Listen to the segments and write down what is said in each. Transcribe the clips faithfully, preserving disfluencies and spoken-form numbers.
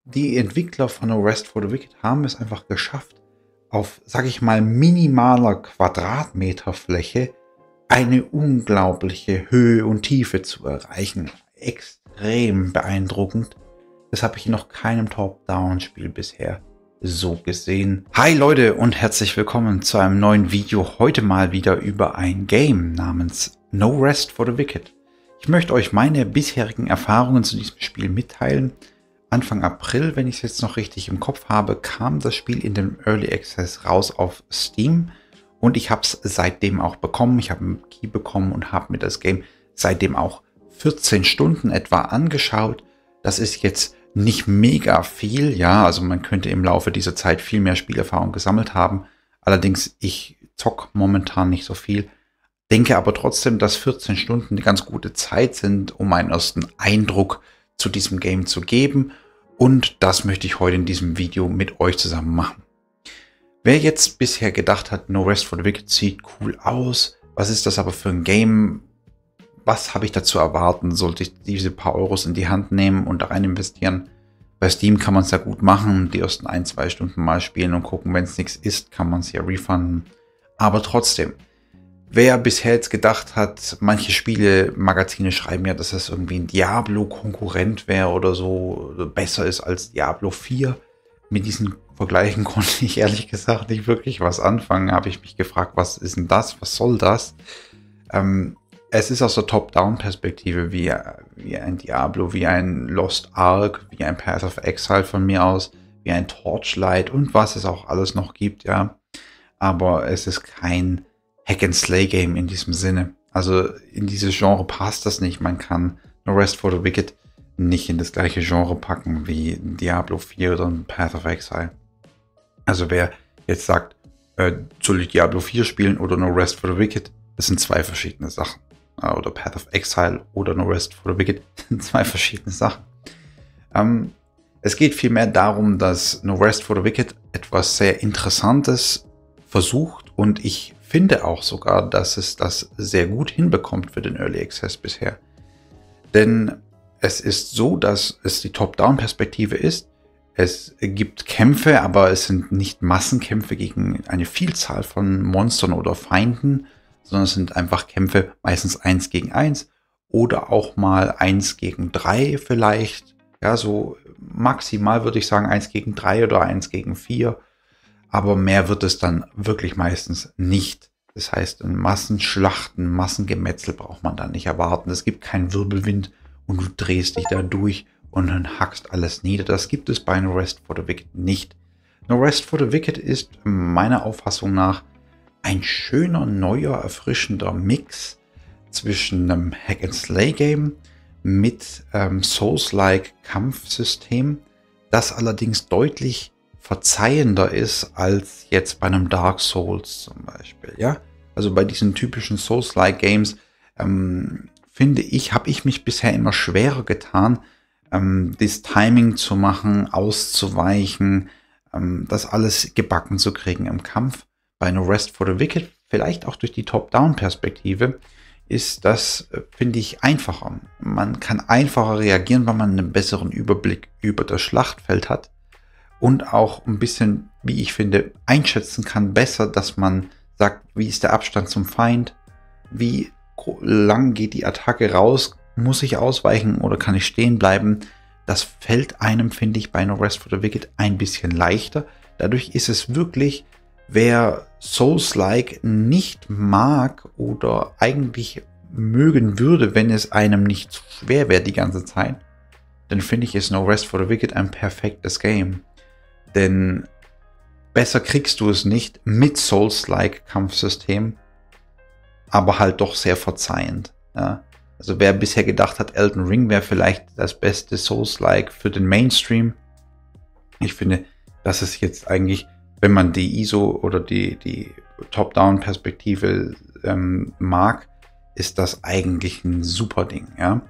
die Entwickler von No Rest for the Wicked haben es einfach geschafft, auf, sag ich mal, minimaler Quadratmeterfläche eine unglaubliche Höhe und Tiefe zu erreichen. Extrem beeindruckend. Das habe ich in noch keinem Top-Down-Spiel bisher so gesehen. Hi Leute und herzlich willkommen zu einem neuen Video. Heute mal wieder über ein Game namens No Rest for the Wicked. Ich möchte euch meine bisherigen Erfahrungen zu diesem Spiel mitteilen. Anfang April, wenn ich es jetzt noch richtig im Kopf habe, kam das Spiel in den Early Access raus auf Steam. Und ich habe es seitdem auch bekommen. Ich habe einen Key bekommen und habe mir das Game seitdem auch vierzehn Stunden etwa angeschaut. Das ist jetzt nicht mega viel, ja, also man könnte im Laufe dieser Zeit viel mehr Spielerfahrung gesammelt haben. Allerdings, ich zock momentan nicht so viel. Denke aber trotzdem, dass vierzehn Stunden eine ganz gute Zeit sind, um einen ersten Eindruck zu diesem Game zu geben. Und das möchte ich heute in diesem Video mit euch zusammen machen. Wer jetzt bisher gedacht hat, No Rest for the Wicked sieht cool aus, was ist das aber für ein Game? Was habe ich da zu erwarten? Sollte ich diese paar Euros in die Hand nehmen und da rein investieren? Bei Steam kann man es ja gut machen, die ersten ein, zwei Stunden mal spielen und gucken, wenn es nichts ist, kann man es ja refunden. Aber trotzdem, wer bisher jetzt gedacht hat, manche Spiele-Magazine schreiben ja, dass das irgendwie ein Diablo-Konkurrent wäre oder so, oder besser ist als Diablo vier. Mit diesen Vergleichen konnte ich ehrlich gesagt nicht wirklich was anfangen. Habe ich mich gefragt, was ist denn das? Was soll das? Ähm, Es ist aus der Top-Down-Perspektive wie, wie ein Diablo, wie ein Lost Ark, wie ein Path of Exile von mir aus, wie ein Torchlight und was es auch alles noch gibt, ja. Aber es ist kein Hack-and-Slay-Game in diesem Sinne. Also in dieses Genre passt das nicht. Man kann No Rest for the Wicked nicht in das gleiche Genre packen wie Diablo vier oder ein Path of Exile. Also wer jetzt sagt, äh, soll ich Diablo vier spielen oder No Rest for the Wicked, das sind zwei verschiedene Sachen. Oder Path of Exile oder No Rest for the Wicked sind zwei verschiedene Sachen. Ähm, es geht vielmehr darum, dass No Rest for the Wicked etwas sehr Interessantes versucht und ich finde auch sogar, dass es das sehr gut hinbekommt für den Early Access bisher. Denn es ist so, dass es die Top-Down-Perspektive ist. Es gibt Kämpfe, aber es sind nicht Massenkämpfe gegen eine Vielzahl von Monstern oder Feinden, sondern es sind einfach Kämpfe, meistens eins gegen eins oder auch mal eins gegen drei vielleicht. Ja, so maximal würde ich sagen eins gegen drei oder eins gegen vier. Aber mehr wird es dann wirklich meistens nicht. Das heißt, Massenschlachten, Massengemetzel braucht man da nicht erwarten. Es gibt keinen Wirbelwind und du drehst dich da durch und dann hackst alles nieder. Das gibt es bei No Rest for the Wicked nicht. No Rest for the Wicked ist meiner Auffassung nach ein schöner, neuer, erfrischender Mix zwischen einem Hack-and-Slay-Game mit ähm, Souls-like Kampfsystem, das allerdings deutlich verzeihender ist als jetzt bei einem Dark Souls zum Beispiel. Ja? Also bei diesen typischen Souls-like Games ähm, finde ich, habe ich mich bisher immer schwerer getan, ähm, das Timing zu machen, auszuweichen, ähm, das alles gebacken zu kriegen im Kampf. Bei No Rest for the Wicked, vielleicht auch durch die Top-Down-Perspektive, ist das, finde ich, einfacher. Man kann einfacher reagieren, weil man einen besseren Überblick über das Schlachtfeld hat und auch ein bisschen, wie ich finde, einschätzen kann besser, dass man sagt, wie ist der Abstand zum Feind, wie lang geht die Attacke raus, muss ich ausweichen oder kann ich stehen bleiben. Das fällt einem, finde ich, bei No Rest for the Wicked ein bisschen leichter. Dadurch ist es wirklich, wer Souls-like nicht mag oder eigentlich mögen würde, wenn es einem nicht zu schwer wäre die ganze Zeit, dann finde ich, ist No Rest for the Wicked ein perfektes Game. Denn besser kriegst du es nicht mit Souls-like Kampfsystem, aber halt doch sehr verzeihend. Ja. Also wer bisher gedacht hat, Elden Ring wäre vielleicht das beste Souls-like für den Mainstream, ich finde, das ist jetzt eigentlich, wenn man die I S O oder die, die Top-Down-Perspektive ähm, mag, ist das eigentlich ein super Ding. Ja?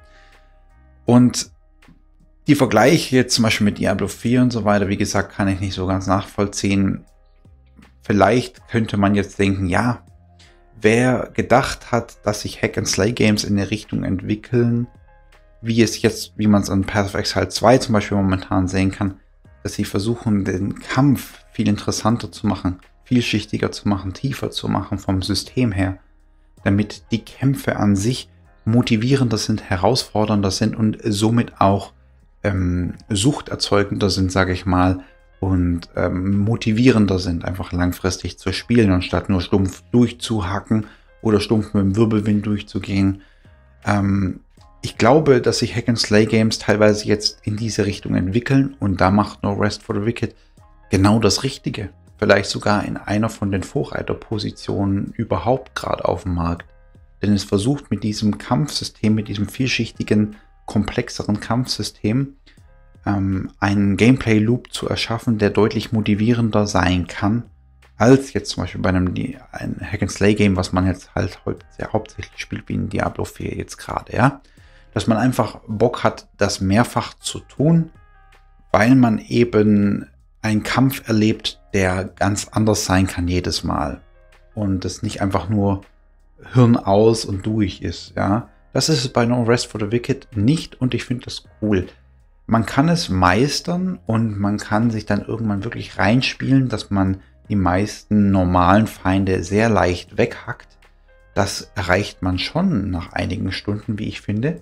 Und die Vergleiche jetzt zum Beispiel mit Diablo vier und so weiter, wie gesagt, kann ich nicht so ganz nachvollziehen. Vielleicht könnte man jetzt denken, ja, wer gedacht hat, dass sich Hack-and-Slay-Games in eine Richtung entwickeln, wie es jetzt, wie man es an Path of Exile zwei zum Beispiel momentan sehen kann, sie versuchen, den Kampf viel interessanter zu machen, vielschichtiger zu machen, tiefer zu machen vom System her, damit die Kämpfe an sich motivierender sind, herausfordernder sind und somit auch ähm, suchterzeugender sind, sage ich mal, und ähm, motivierender sind, einfach langfristig zu spielen, anstatt nur stumpf durchzuhacken oder stumpf mit dem Wirbelwind durchzugehen. Ähm, ich glaube, dass sich Hack-and-Slay-Games teilweise jetzt in diese Richtung entwickeln und da macht No Rest for the Wicked genau das Richtige. Vielleicht sogar in einer von den Vorreiterpositionen überhaupt gerade auf dem Markt. Denn es versucht mit diesem Kampfsystem, mit diesem vielschichtigen, komplexeren Kampfsystem, ähm, einen Gameplay-Loop zu erschaffen, der deutlich motivierender sein kann, als jetzt zum Beispiel bei einem ein Hack-and-Slay-Game, was man jetzt halt sehr hauptsächlich spielt, wie in Diablo vier jetzt gerade, ja. Dass man einfach Bock hat, das mehrfach zu tun, weil man eben einen Kampf erlebt, der ganz anders sein kann jedes Mal. Und es nicht einfach nur Hirn aus und durch ist, ja. Das ist es bei No Rest for the Wicked nicht und ich finde das cool. Man kann es meistern und man kann sich dann irgendwann wirklich reinspielen, dass man die meisten normalen Feinde sehr leicht weghackt. Das erreicht man schon nach einigen Stunden, wie ich finde.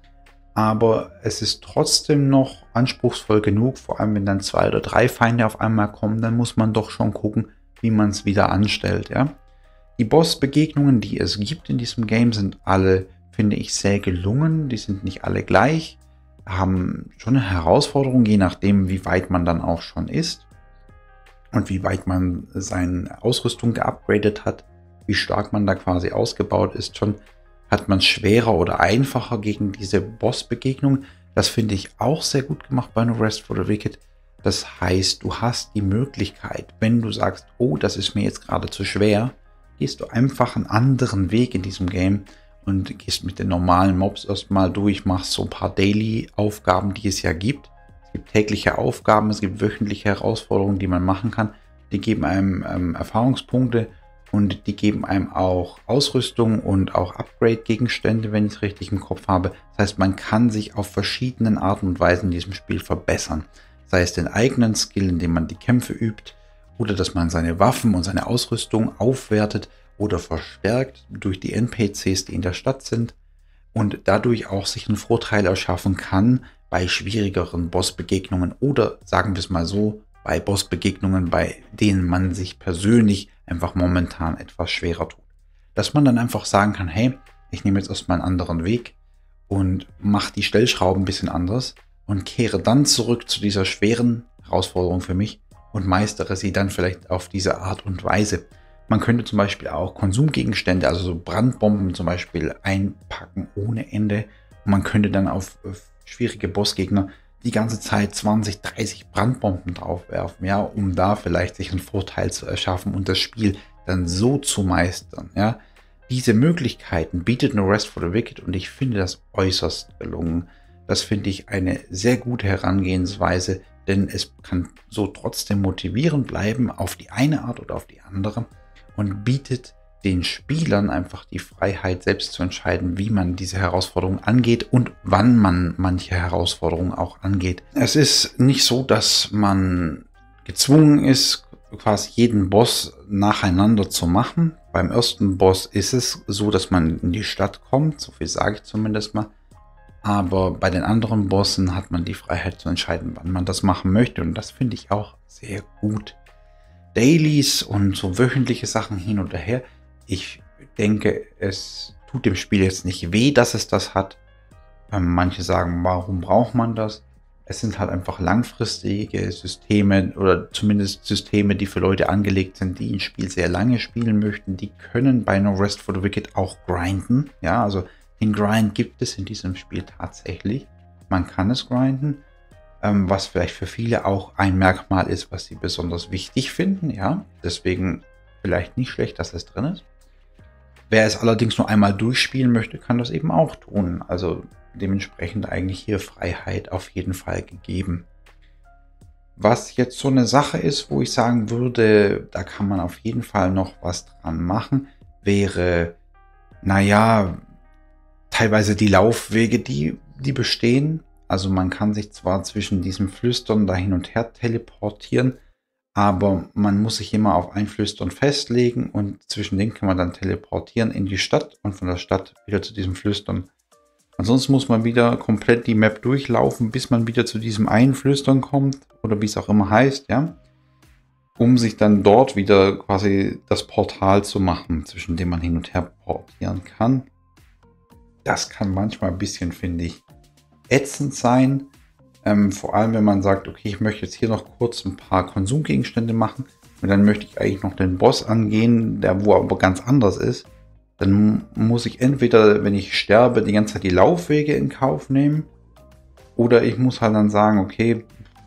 Aber es ist trotzdem noch anspruchsvoll genug, vor allem wenn dann zwei oder drei Feinde auf einmal kommen, dann muss man doch schon gucken, wie man es wieder anstellt, ja. Die Bossbegegnungen, die es gibt in diesem Game, sind alle, finde ich, sehr gelungen. Die sind nicht alle gleich, haben schon eine Herausforderung, je nachdem, wie weit man dann auch schon ist und wie weit man seine Ausrüstung geupgradet hat, wie stark man da quasi ausgebaut ist. Schon hat man es schwerer oder einfacher gegen diese Bossbegegnung. Das finde ich auch sehr gut gemacht bei No Rest for the Wicked. Das heißt, du hast die Möglichkeit, wenn du sagst, oh, das ist mir jetzt gerade zu schwer, gehst du einfach einen anderen Weg in diesem Game und gehst mit den normalen Mobs erstmal durch, machst so ein paar Daily-Aufgaben, die es ja gibt. Es gibt tägliche Aufgaben, es gibt wöchentliche Herausforderungen, die man machen kann. Die geben einem ähm, Erfahrungspunkte und die geben einem auch Ausrüstung und auch Upgrade-Gegenstände, wenn ich es richtig im Kopf habe. Das heißt, man kann sich auf verschiedenen Arten und Weisen in diesem Spiel verbessern. Sei es den eigenen Skill, indem man die Kämpfe übt, oder dass man seine Waffen und seine Ausrüstung aufwertet oder verstärkt durch die N P Cs, die in der Stadt sind und dadurch auch sich einen Vorteil erschaffen kann bei schwierigeren Bossbegegnungen oder, sagen wir es mal so, bei Bossbegegnungen, bei denen man sich persönlich einfach momentan etwas schwerer tut. Dass man dann einfach sagen kann, hey, ich nehme jetzt erstmal einen anderen Weg und mache die Stellschrauben ein bisschen anders und kehre dann zurück zu dieser schweren Herausforderung für mich und meistere sie dann vielleicht auf diese Art und Weise. Man könnte zum Beispiel auch Konsumgegenstände, also so Brandbomben zum Beispiel, einpacken ohne Ende. Und man könnte dann auf schwierige Bossgegner die ganze Zeit zwanzig, dreißig Brandbomben draufwerfen, ja, um da vielleicht sich einen Vorteil zu erschaffen und das Spiel dann so zu meistern, ja. Diese Möglichkeiten bietet No Rest for the Wicked und ich finde das äußerst gelungen. Das finde ich eine sehr gute Herangehensweise, denn es kann so trotzdem motivierend bleiben auf die eine Art oder auf die andere und bietet den Spielern einfach die Freiheit, selbst zu entscheiden, wie man diese Herausforderung angeht und wann man manche Herausforderungen auch angeht. Es ist nicht so, dass man gezwungen ist, quasi jeden Boss nacheinander zu machen. Beim ersten Boss ist es so, dass man in die Stadt kommt, so viel sage ich zumindest mal. Aber bei den anderen Bossen hat man die Freiheit zu entscheiden, wann man das machen möchte. Und das finde ich auch sehr gut. Dailies und so wöchentliche Sachen hin und her. Ich denke, es tut dem Spiel jetzt nicht weh, dass es das hat. Ähm, manche sagen, warum braucht man das? Es sind halt einfach langfristige Systeme oder zumindest Systeme, die für Leute angelegt sind, die ein Spiel sehr lange spielen möchten. Die können bei No Rest for the Wicked auch grinden. Ja, also den Grind gibt es in diesem Spiel tatsächlich. Man kann es grinden, ähm, was vielleicht für viele auch ein Merkmal ist, was sie besonders wichtig finden. Ja, deswegen vielleicht nicht schlecht, dass es drin ist. Wer es allerdings nur einmal durchspielen möchte, kann das eben auch tun. Also dementsprechend eigentlich hier Freiheit auf jeden Fall gegeben. Was jetzt so eine Sache ist, wo ich sagen würde, da kann man auf jeden Fall noch was dran machen, wäre, naja, teilweise die Laufwege, die, die bestehen. Also man kann sich zwar zwischen diesem Flüstern da hin und her teleportieren, aber man muss sich immer auf ein Flüstern festlegen und zwischen denen kann man dann teleportieren in die Stadt und von der Stadt wieder zu diesem Flüstern. Ansonsten muss man wieder komplett die Map durchlaufen, bis man wieder zu diesem einen Flüstern kommt oder wie es auch immer heißt, ja, um sich dann dort wieder quasi das Portal zu machen, zwischen dem man hin und her portieren kann. Das kann manchmal ein bisschen, finde ich, ätzend sein. Ähm, vor allem, wenn man sagt, okay, ich möchte jetzt hier noch kurz ein paar Konsumgegenstände machen und dann möchte ich eigentlich noch den Boss angehen, der wo aber ganz anders ist. Dann muss ich entweder, wenn ich sterbe, die ganze Zeit die Laufwege in Kauf nehmen oder ich muss halt dann sagen, okay,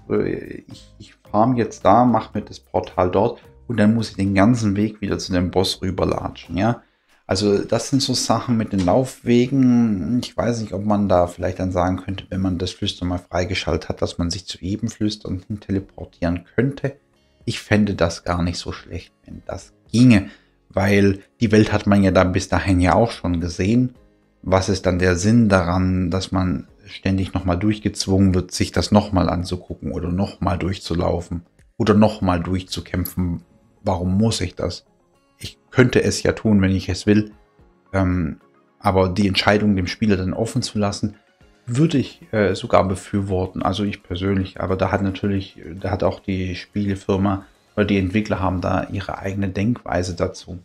ich, ich farm jetzt da, mache mir das Portal dort und dann muss ich den ganzen Weg wieder zu dem Boss rüberlatschen, ja. Also das sind so Sachen mit den Laufwegen. Ich weiß nicht, ob man da vielleicht dann sagen könnte, wenn man das Flüstern mal freigeschaltet hat, dass man sich zu jedem Flüstern hin teleportieren könnte. Ich fände das gar nicht so schlecht, wenn das ginge, weil die Welt hat man ja da bis dahin ja auch schon gesehen. Was ist dann der Sinn daran, dass man ständig nochmal durchgezwungen wird, sich das nochmal anzugucken oder nochmal durchzulaufen oder nochmal durchzukämpfen? Warum muss ich das? Ich könnte es ja tun, wenn ich es will, ähm, aber die Entscheidung dem Spieler dann offen zu lassen, würde ich äh, sogar befürworten. Also ich persönlich, aber da hat natürlich, da hat auch die Spielefirma oder die Entwickler haben da ihre eigene Denkweise dazu.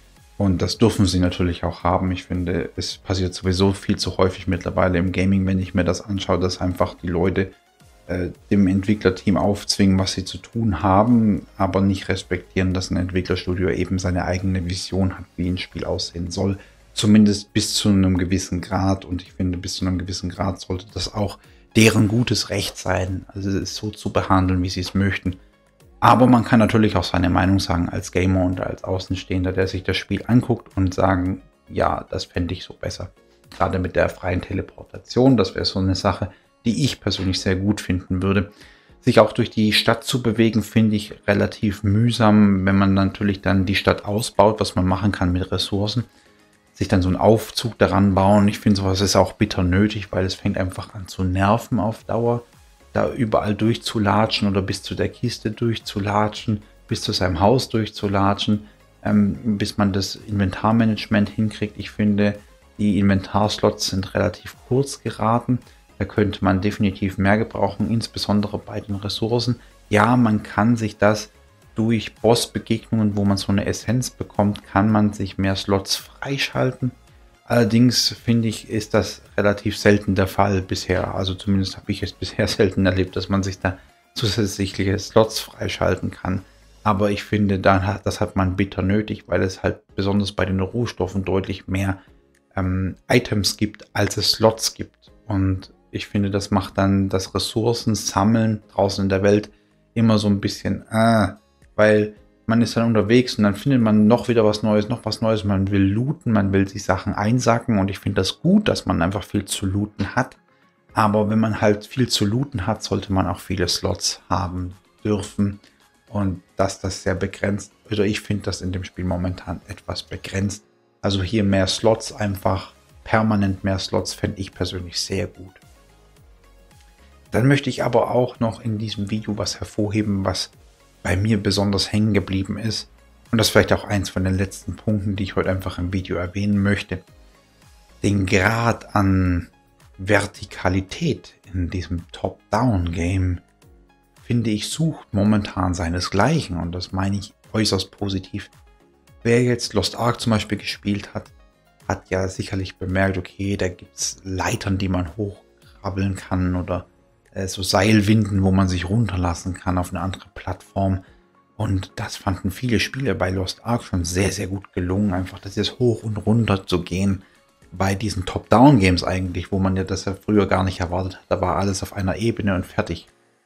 Und das dürfen sie natürlich auch haben. Ich finde, es passiert sowieso viel zu häufig mittlerweile im Gaming, wenn ich mir das anschaue, dass einfach die Leute äh, dem Entwicklerteam aufzwingen, was sie zu tun haben, aber nicht respektieren, dass ein Entwicklerstudio eben seine eigene Vision hat, wie ein Spiel aussehen soll. Zumindest bis zu einem gewissen Grad. Und ich finde, bis zu einem gewissen Grad sollte das auch deren gutes Recht sein, also es so zu behandeln, wie sie es möchten. Aber man kann natürlich auch seine Meinung sagen als Gamer und als Außenstehender, der sich das Spiel anguckt und sagen, ja, das fände ich so besser. Gerade mit der freien Teleportation, das wäre so eine Sache, die ich persönlich sehr gut finden würde. Sich auch durch die Stadt zu bewegen, finde ich relativ mühsam, wenn man natürlich dann die Stadt ausbaut, was man machen kann mit Ressourcen. Sich dann so einen Aufzug daran bauen. Ich finde, sowas ist auch bitter nötig, weil es fängt einfach an zu nerven auf Dauer, da überall durchzulatschen oder bis zu der Kiste durchzulatschen, bis zu seinem Haus durchzulatschen, ähm, bis man das Inventarmanagement hinkriegt. Ich finde, die Inventarslots sind relativ kurz geraten. Da könnte man definitiv mehr gebrauchen, insbesondere bei den Ressourcen. Ja, man kann sich das durch Bossbegegnungen, wo man so eine Essenz bekommt, kann man sich mehr Slots freischalten. Allerdings finde ich, ist das relativ selten der Fall bisher. Also zumindest habe ich es bisher selten erlebt, dass man sich da zusätzliche Slots freischalten kann. Aber ich finde, dann hat, das hat man bitter nötig, weil es halt besonders bei den Rohstoffen deutlich mehr ähm, Items gibt, als es Slots gibt. Und ich finde, das macht dann das Ressourcen-Sammeln draußen in der Welt immer so ein bisschen, äh, weil man ist dann unterwegs und dann findet man noch wieder was Neues, noch was Neues. Man will looten, man will sich Sachen einsacken und ich finde das gut, dass man einfach viel zu looten hat. Aber wenn man halt viel zu looten hat, sollte man auch viele Slots haben dürfen. Und dass das sehr begrenzt, oder ich finde das in dem Spiel momentan etwas begrenzt. Also hier mehr Slots, einfach permanent mehr Slots, fände ich persönlich sehr gut. Dann möchte ich aber auch noch in diesem Video was hervorheben, was bei mir besonders hängen geblieben ist. Und das ist vielleicht auch eins von den letzten Punkten, die ich heute einfach im Video erwähnen möchte. Den Grad an Vertikalität in diesem Top-Down-Game, finde ich, sucht momentan seinesgleichen. Und das meine ich äußerst positiv. Wer jetzt Lost Ark zum Beispiel gespielt hat, hat ja sicherlich bemerkt, okay, da gibt es Leitern, die man hochkrabbeln kann oder so Seilwinden, wo man sich runterlassen kann auf eine andere Plattform. Und das fanden viele Spieler bei Lost Ark schon sehr, sehr gut gelungen. Einfach das jetzt hoch und runter zu gehen. Bei diesen Top-Down-Games eigentlich, wo man ja das ja früher gar nicht erwartet hat. Da war alles auf einer Ebene und fertig.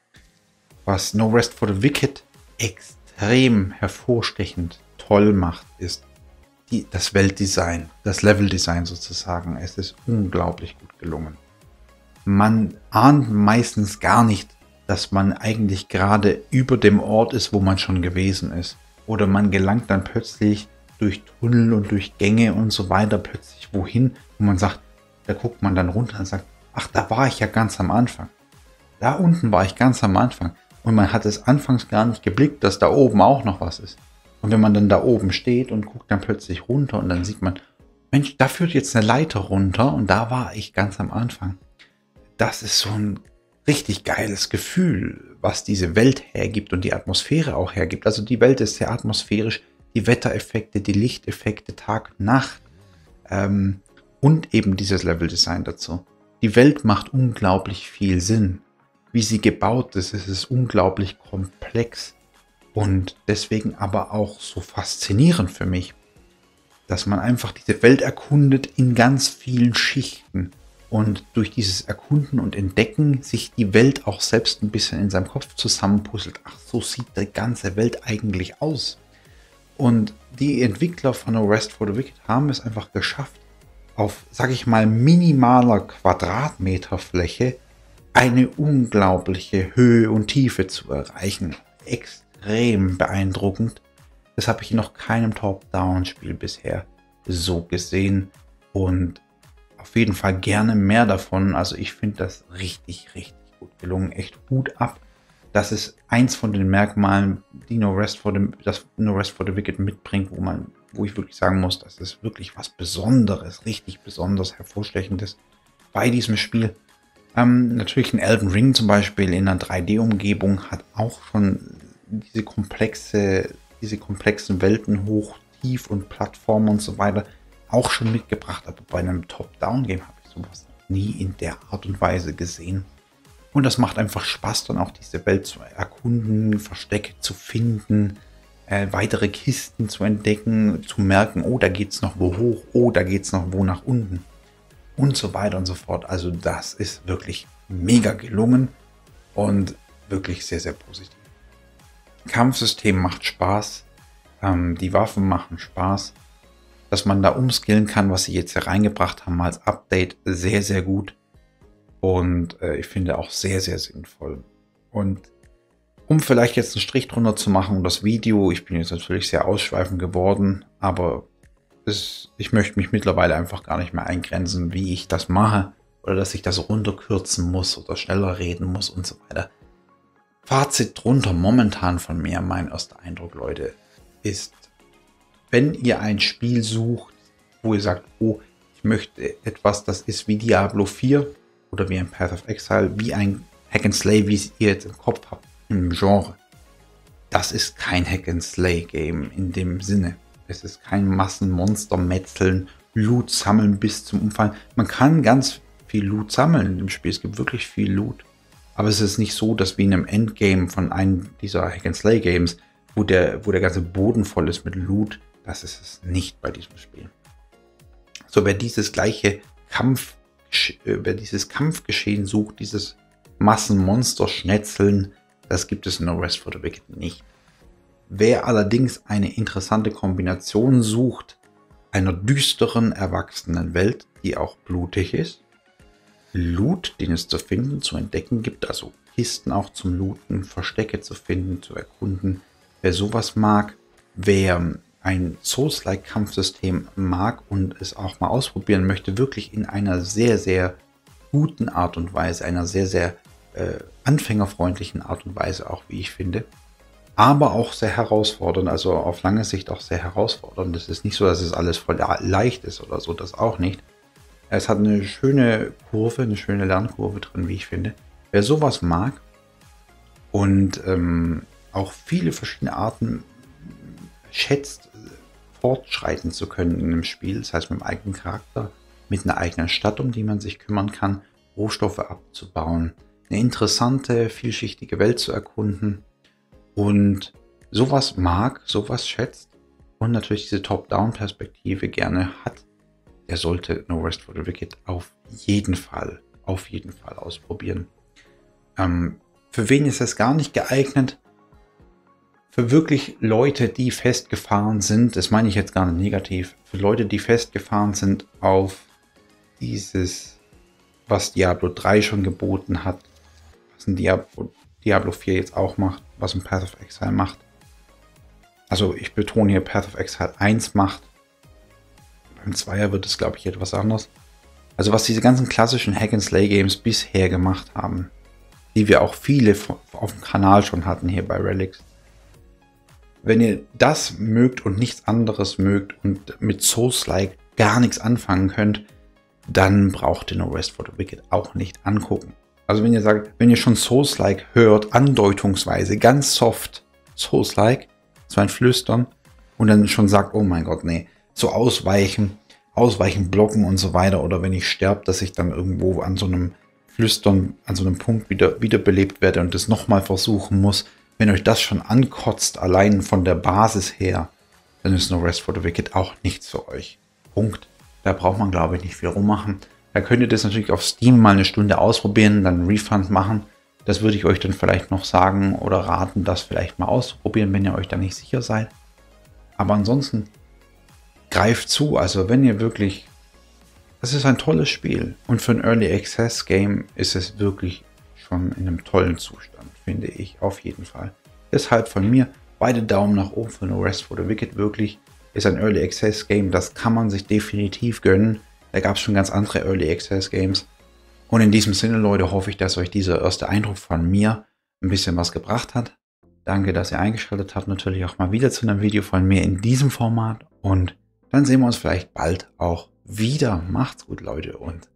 Was No Rest for the Wicked extrem hervorstechend toll macht, ist die, das Weltdesign, das Leveldesign sozusagen. Es ist unglaublich gut gelungen. Man ahnt meistens gar nicht, dass man eigentlich gerade über dem Ort ist, wo man schon gewesen ist. Oder man gelangt dann plötzlich durch Tunnel und durch Gänge und so weiter plötzlich wohin, wo man sagt, da guckt man dann runter und sagt, ach, da war ich ja ganz am Anfang. Da unten war ich ganz am Anfang. Und man hat es anfangs gar nicht geblickt, dass da oben auch noch was ist. Und wenn man dann da oben steht und guckt dann plötzlich runter und dann sieht man, Mensch, da führt jetzt eine Leiter runter und da war ich ganz am Anfang. Das ist so ein richtig geiles Gefühl, was diese Welt hergibt und die Atmosphäre auch hergibt. Also die Welt ist sehr atmosphärisch, die Wettereffekte, die Lichteffekte, Tag, Nacht ähm, und eben dieses Leveldesign dazu. Die Welt macht unglaublich viel Sinn. Wie sie gebaut ist, es ist unglaublich komplex und deswegen aber auch so faszinierend für mich, dass man einfach diese Welt erkundet in ganz vielen Schichten und durch dieses Erkunden und Entdecken sich die Welt auch selbst ein bisschen in seinem Kopf zusammenpuzzelt. Ach, so sieht die ganze Welt eigentlich aus. Und die Entwickler von No Rest for the Wicked haben es einfach geschafft, auf, sag ich mal, minimaler Quadratmeterfläche eine unglaubliche Höhe und Tiefe zu erreichen. Extrem beeindruckend. Das habe ich in noch keinem Top-Down-Spiel bisher so gesehen. Und auf jeden Fall gerne mehr davon. Also ich finde das richtig, richtig gut gelungen. Echt Hut ab. Das ist eins von den Merkmalen, die No Rest for the, das No Rest for the Wicked mitbringt, wo man, wo ich wirklich sagen muss, das ist wirklich was Besonderes, richtig besonders hervorstechendes bei diesem Spiel. Ähm, natürlich ein Elden Ring zum Beispiel in einer drei D-Umgebung hat auch schon diese komplexe, diese komplexen Welten hoch, tief und Plattformen und so weiter auch schon mitgebracht. Aber bei einem Top-Down-Game habe ich sowas nie in der Art und Weise gesehen. Und das macht einfach Spaß, dann auch diese Welt zu erkunden, Verstecke zu finden, äh, weitere Kisten zu entdecken, zu merken, oh, da geht es noch wo hoch, oh, da geht es noch wo nach unten. Und so weiter und so fort. Also das ist wirklich mega gelungen und wirklich sehr, sehr positiv. Kampfsystem macht Spaß, ähm, die Waffen machen Spaß. Dass man da umskillen kann, was sie jetzt hier reingebracht haben als Update, sehr, sehr gut. Und äh, ich finde auch sehr, sehr sinnvoll. Und um vielleicht jetzt einen Strich drunter zu machen und das Video, ich bin jetzt natürlich sehr ausschweifend geworden, aber es, ich möchte mich mittlerweile einfach gar nicht mehr eingrenzen, wie ich das mache oder dass ich das runterkürzen muss oder schneller reden muss und so weiter. Fazit drunter momentan von mir, mein erster Eindruck, Leute, ist, wenn ihr ein Spiel sucht, wo ihr sagt, oh, ich möchte etwas, das ist wie Diablo vier oder wie ein Path of Exile, wie ein Hack and Slay, wie es ihr jetzt im Kopf habt, im Genre. Das ist kein Hack and Slay Game in dem Sinne. Es ist kein Massenmonster metzeln, Loot sammeln bis zum Umfallen. Man kann ganz viel Loot sammeln in dem Spiel. Es gibt wirklich viel Loot. Aber es ist nicht so, dass wie in einem Endgame von einem dieser Hack and Slay Games, wo der, wo der ganze Boden voll ist mit Loot. Das ist es nicht bei diesem Spiel. So, wer dieses gleiche Kampf, wer dieses Kampfgeschehen sucht, dieses Massenmonster-Schnetzeln, das gibt es in No Rest for the Wicked nicht. Wer allerdings eine interessante Kombination sucht, einer düsteren, erwachsenen Welt, die auch blutig ist, Loot, den es zu finden, zu entdecken gibt, also Kisten auch zum Looten, Verstecke zu finden, zu erkunden, wer sowas mag, wer ein Souls-like-Kampfsystem mag und es auch mal ausprobieren möchte, wirklich in einer sehr, sehr guten Art und Weise, einer sehr, sehr äh, anfängerfreundlichen Art und Weise auch, wie ich finde, aber auch sehr herausfordernd, also auf lange Sicht auch sehr herausfordernd. Es ist nicht so, dass es alles voll leicht ist oder so, das auch nicht. Es hat eine schöne Kurve, eine schöne Lernkurve drin, wie ich finde. Wer sowas mag und ähm, auch viele verschiedene Arten schätzt, fortschreiten zu können in einem Spiel, das heißt mit einem eigenen Charakter, mit einer eigenen Stadt, um die man sich kümmern kann, Rohstoffe abzubauen, eine interessante, vielschichtige Welt zu erkunden und sowas mag, sowas schätzt und natürlich diese Top-Down-Perspektive gerne hat, der sollte No Rest for the Wicked auf jeden Fall, auf jeden Fall ausprobieren. Ähm, für wen ist es gar nicht geeignet? Für wirklich Leute, die festgefahren sind, das meine ich jetzt gar nicht negativ, für Leute, die festgefahren sind auf dieses, was Diablo drei schon geboten hat, was ein Diablo, Diablo vier jetzt auch macht, was ein Path of Exile macht. Also ich betone hier, Path of Exile eins macht. Beim Zweier wird es, glaube ich, etwas anders. Also was diese ganzen klassischen Hack-and-Slay-Games bisher gemacht haben, die wir auch viele auf dem Kanal schon hatten hier bei Relics. Wenn ihr das mögt und nichts anderes mögt und mit Souls-like gar nichts anfangen könnt, dann braucht ihr No Rest for the Wicked auch nicht angucken. Also wenn ihr sagt, wenn ihr schon Souls-like hört, andeutungsweise, ganz soft Souls-like, so ein Flüstern und dann schon sagt, oh mein Gott, nee, so ausweichen, ausweichen, blocken und so weiter, oder wenn ich sterbe, dass ich dann irgendwo an so einem Flüstern, an so einem Punkt wieder wiederbelebt werde und das nochmal versuchen muss. Wenn euch das schon ankotzt, allein von der Basis her, dann ist No Rest for the Wicked auch nichts für euch. Punkt. Da braucht man, glaube ich, nicht viel rummachen. Da könnt ihr das natürlich auf Steam mal eine Stunde ausprobieren, dann einen Refund machen. Das würde ich euch dann vielleicht noch sagen oder raten, das vielleicht mal auszuprobieren, wenn ihr euch da nicht sicher seid. Aber ansonsten greift zu. Also wenn ihr wirklich... Es ist ein tolles Spiel. Und für ein Early Access Game ist es wirklich schon in einem tollen Zustand, finde ich auf jeden Fall. Deshalb von mir beide Daumen nach oben für No Rest for the Wicked. Wirklich ist ein Early Access Game, das kann man sich definitiv gönnen. Da gab es schon ganz andere Early Access Games. Und in diesem Sinne, Leute, hoffe ich, dass euch dieser erste Eindruck von mir ein bisschen was gebracht hat. Danke, dass ihr eingeschaltet habt. Natürlich auch mal wieder zu einem Video von mir in diesem Format. Und dann sehen wir uns vielleicht bald auch wieder. Macht's gut, Leute, und